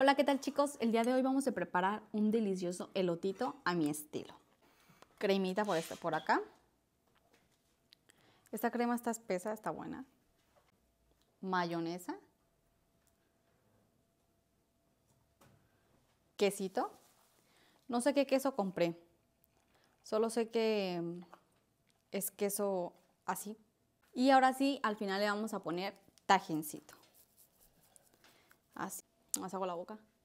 Hola, ¿qué tal chicos? El día de hoy vamos a preparar un delicioso elotito a mi estilo. Cremita por acá. Esta crema está espesa, está buena. Mayonesa. Quesito. No sé qué queso compré. Solo sé que es queso así. Y ahora sí, al final le vamos a poner tajincito. Así. Más hago la boca.